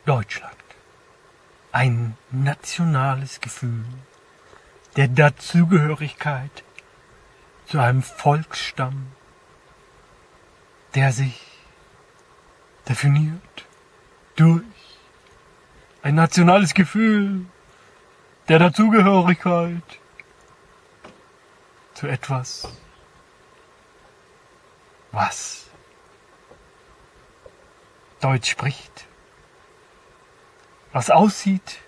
Deutschland. Ein nationales Gefühl der Dazugehörigkeit zu einem Volksstamm, der sich definiert durch ein nationales Gefühl der Dazugehörigkeit zu etwas, was Deutsch spricht, was aussieht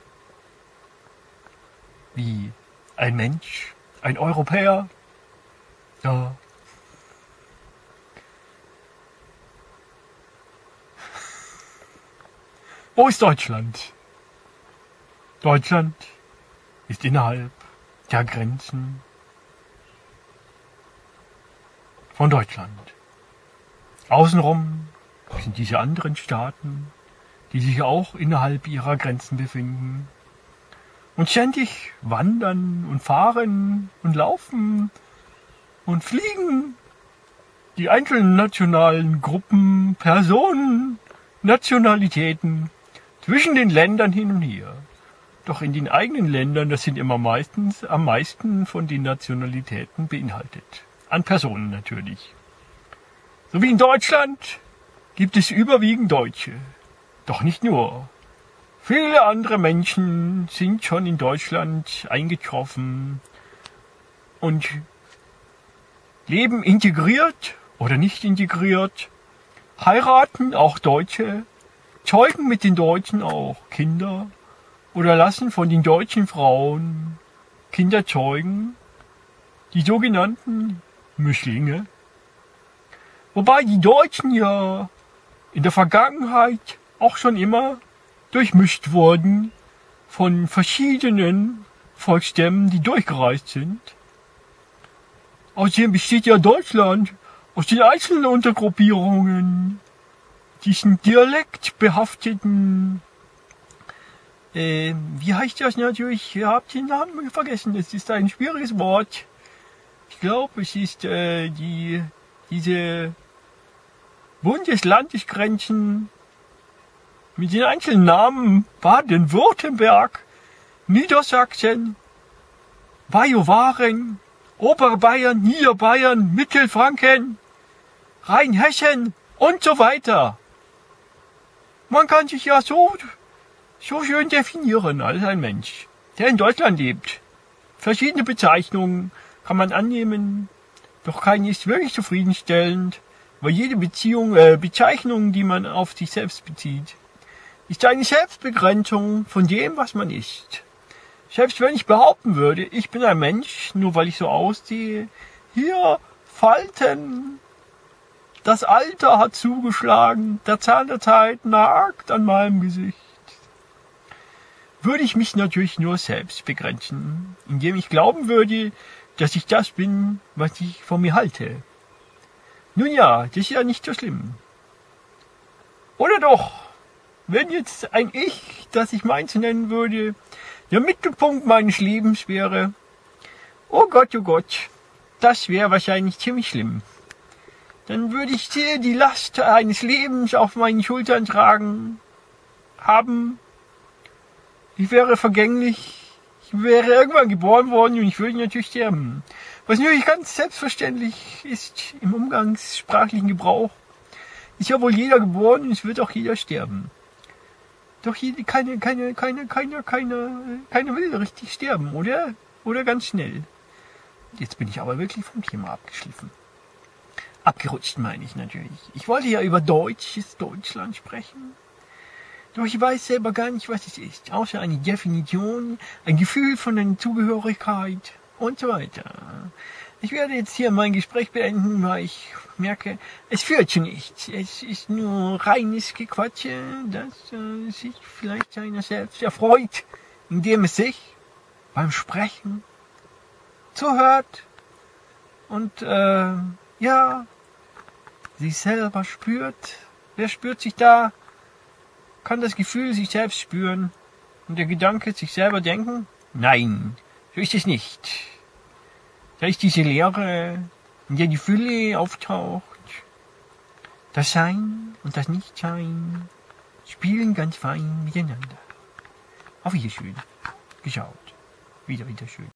wie ein Mensch, ein Europäer, ja. Wo ist Deutschland? Deutschland ist innerhalb der Grenzen von Deutschland. Außenrum sind diese anderen Staaten, die sich auch innerhalb ihrer Grenzen befinden und ständig wandern und fahren und laufen und fliegen. Die einzelnen nationalen Gruppen, Personen, Nationalitäten zwischen den Ländern hin und her. Doch in den eigenen Ländern, das sind immer am meisten von den Nationalitäten beinhaltet. An Personen natürlich. So wie in Deutschland gibt es überwiegend Deutsche. Doch nicht nur. Viele andere Menschen sind schon in Deutschland eingetroffen und leben integriert oder nicht integriert, heiraten auch Deutsche, zeugen mit den Deutschen auch Kinder oder lassen von den deutschen Frauen Kinder zeugen, die sogenannten Mischlinge. Wobei die Deutschen ja in der Vergangenheit auch schon immer durchmischt wurden von verschiedenen Volksstämmen, die durchgereist sind. Außerdem besteht ja Deutschland aus den einzelnen Untergruppierungen, diesen dialektbehafteten, wie heißt das natürlich? Ihr habt den Namen vergessen, das ist ein schwieriges Wort. Ich glaube, es ist diese Bundeslandesgrenzen mit den einzelnen Namen Baden-Württemberg, Niedersachsen, Bajuwaren, Oberbayern, Niederbayern, Mittelfranken, Rheinhessen und so weiter. Man kann sich ja so schön definieren als ein Mensch, der in Deutschland lebt. Verschiedene Bezeichnungen kann man annehmen, doch keine ist wirklich zufriedenstellend, weil jede Bezeichnung, die man auf sich selbst bezieht, ist eine Selbstbegrenzung von dem, was man ist. Selbst wenn ich behaupten würde, ich bin ein Mensch, nur weil ich so aussehe, hier Falten, das Alter hat zugeschlagen, der Zahn der Zeit nagt an meinem Gesicht, würde ich mich natürlich nur selbst begrenzen, indem ich glauben würde, dass ich das bin, was ich von mir halte. Nun ja, das ist ja nicht so schlimm. Oder doch, wenn jetzt ein Ich, das ich meins nennen würde, der Mittelpunkt meines Lebens wäre, oh Gott, das wäre wahrscheinlich ziemlich schlimm. Dann würde ich sehr die Last eines Lebens auf meinen Schultern tragen, haben. Ich wäre vergänglich, ich wäre irgendwann geboren worden und ich würde natürlich sterben. Was natürlich ganz selbstverständlich ist im umgangssprachlichen Gebrauch, ist ja wohl jeder geboren und es wird auch jeder sterben. Doch keiner will richtig sterben, oder? Oder ganz schnell. Jetzt bin ich aber wirklich vom Thema abgeschliffen. Abgerutscht meine ich natürlich. Ich wollte ja über deutsches Deutschland sprechen. Doch ich weiß selber gar nicht, was es ist. Außer eine Definition, ein Gefühl von einer Zugehörigkeit und so weiter. Ich werde jetzt hier mein Gespräch beenden, weil ich merke, es führt zu nichts. Es ist nur reines Gequatsche, das sich vielleicht einer selbst erfreut, indem es sich beim Sprechen zuhört und sich selber spürt. Wer spürt sich da? Kann das Gefühl sich selbst spüren und der Gedanke sich selber denken? Nein, so ist es nicht. Da ist diese Leere, in der die Fülle auftaucht. Das Sein und das Nichtsein spielen ganz fein miteinander. Auf Wiederschön. Geschaut. Wieder schön.